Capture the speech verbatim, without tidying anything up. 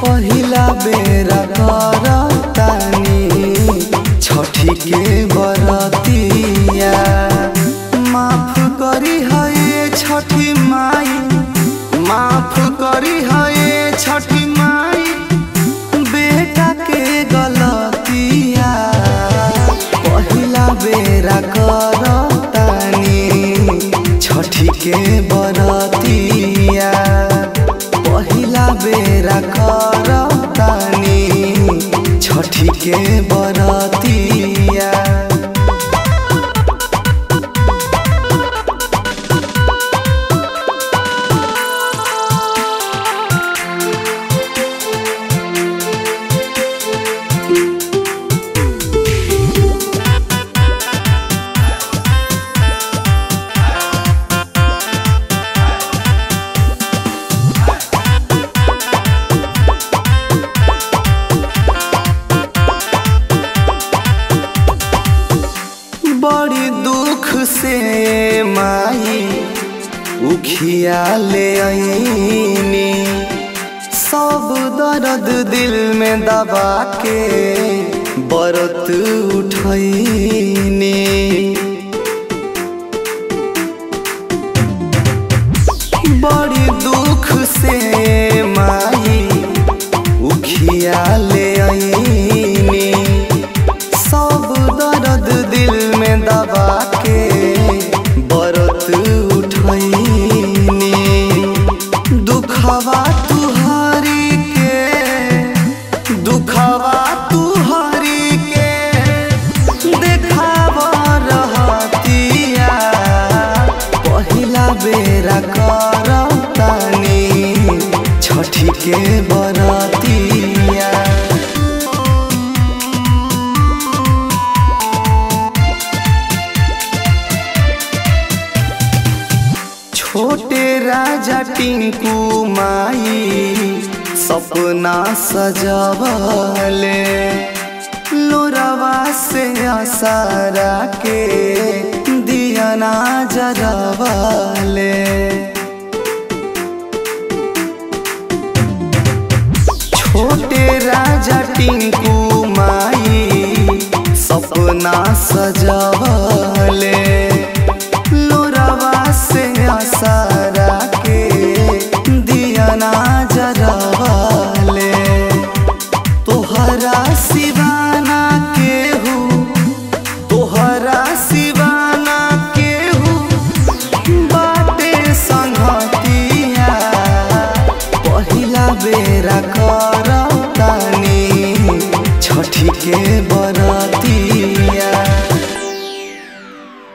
पहिला बेरा करतानी छठी के बरतिया। माफ करी है छठी माई, माफ करी है छठी माई बेटा के गलतिया। पहिला बेरा करतानी छठी के बरतिया। पहिला बेरा करतानी छठी के बरतिया। बड़ी दुख से माई उखिया ले आईनी, सब दर्द दिल में दबा के बरत उठैनी। बड़ी दुख से माई उखिया ले आईनी, सब दर्द दिल में दबा के बरत उठैनी। दुखवा तुहारी के, दुखवा तुहारी के देखाव रहतिया। पहिला बेरा करतानी छठी के बरतिया। छोटे राजा टिंकू माई सपना सजवले, लोरवा से आसारा के दियना जरवले। छोटे राजा टिंकू माई सपना सजवले, लोरवा से आसारा के दियना जरवले। तोहरा सिवाना केहू, तोहरा सिवाना केहू बाटे संगतिया। पहिला बेरा करतानी छठी के